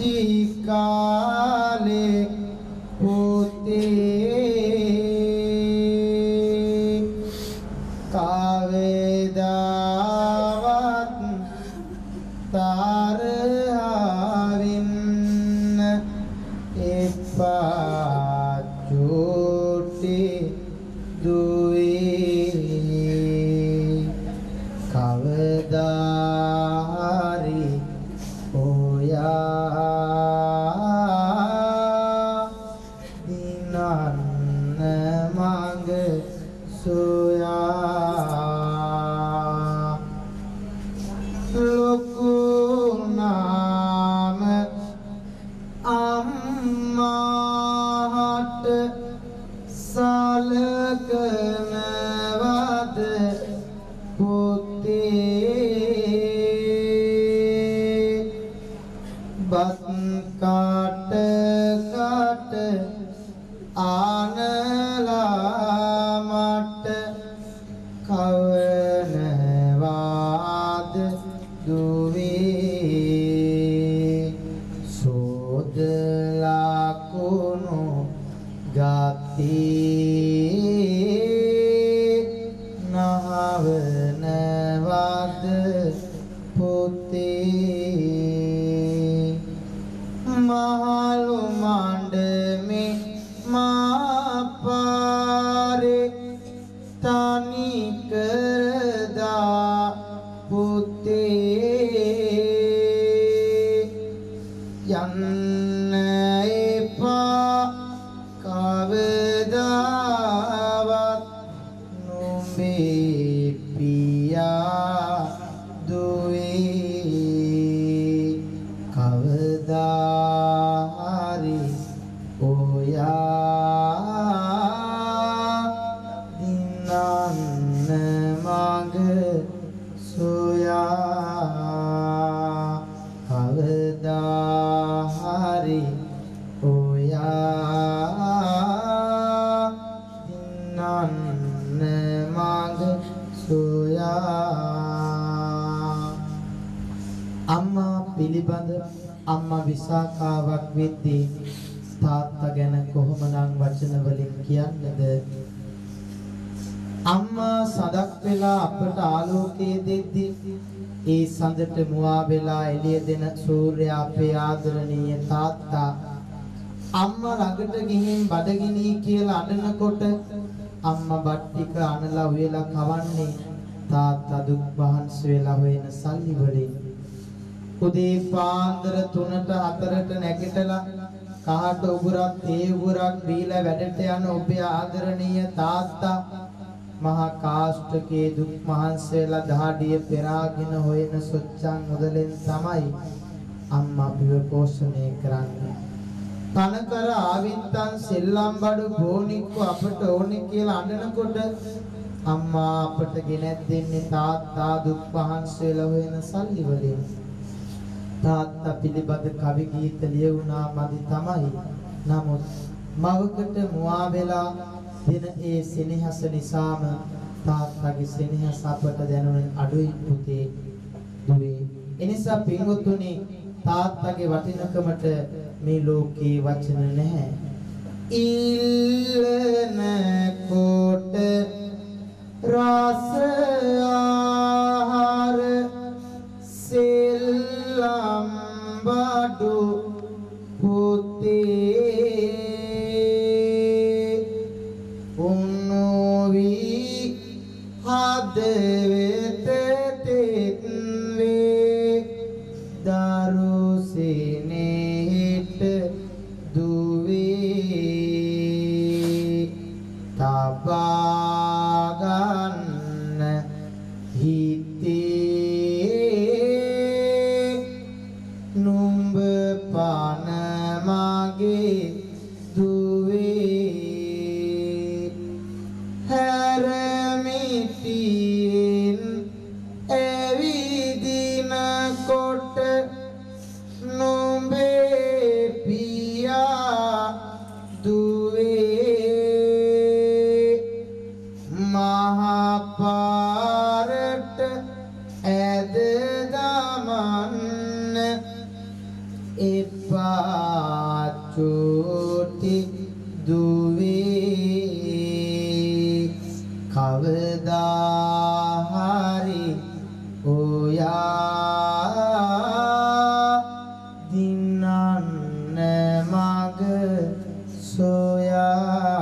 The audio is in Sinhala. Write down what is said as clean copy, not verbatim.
काले होते कावेदावत तार आविन एपा चोटी दुई कावदारी होया दिनन मांग सोया लोकु नाम अम्माट सालकनवाद पुते बत काट काट आनला मट कवनवाद दुवे सोदला कोनो गाती नहावनवाद पुते महालु मांड में मापारे तानी करदा पुते यन्नेपा कावदावत नुम्बे पिया दुए कावदारी ओया दिनन मांग सोया कावदारी ओया दिनन मांग सोया अम्मा පිළිබඳ අම්මා විසාකාවක් වෙද්දී තාත්තා ගැන කොහොමනම් වචන වලින් කියන්නද අම්මා සදක් වෙලා අපට ආලෝකයේ දෙද්දී ඒ සඳට මුවා වෙලා එළිය දෙන සූර්යයා අපේ ආදරණීය තාත්තා අම්මා ළඟට ගිහින් බඩගිනි කියලා අඬනකොට අම්මා බට්ටික අනලා උයලා කවන්නේ තාත්තා දුක් වහන්සේ වෙලා හොයන සල්ලි වලින් උදේ පාන්දර 3ට 4ට නැගිටලා කහට උගුරක් තේ උගුරක් බීලා වැඩට යන ඔබේ ආදරණීය තාත්තා මහා කාෂ්ඨකේ දුක් මහන්සියලා දහඩිය පෙරාගෙන හොයන සොච්චන් මුදලෙන් තමයි අම්මා අපිව පෝෂණය කරන්නේ. තනකර ආවිත්තන් සෙල්ලම් බඩු බෝනික්ක අපට ඕනේ කියලා අඬනකොට අම්මා අපට ගෙනත් දෙන්නේ තාත්තා දුක් මහන්සියලා හොයන සල්ලි වලින්. තාත්තා පිළිබඳ කවි ගීත ලියුණා මදි තමයි. නමුත් මවකට මුවා වෙලා දින ඒ සෙනෙහස නිසාම තාත්තගේ සෙනෙහස අපට දැනුනේ අඩුයි පුතේ දුවේ. එනිසා පින්වතුනි තාත්තගේ වටිනකමට මේ ලෝකේ වචන නැහැ. ඉල්ලන කොට රස ආහාර සෙල්ලම් බඩු පුතේ උන්නෝවි හදවත තෙත්වේ දරුසිනේට දුවේ තබා ගන්න හිතේ නුඹ පන මගේ දුවේ හැරමිටින් එවිදින කොට නුඹේ එපාචෝටි දුවේ කවදා හරි ඔයා දිනන්න මග සොයා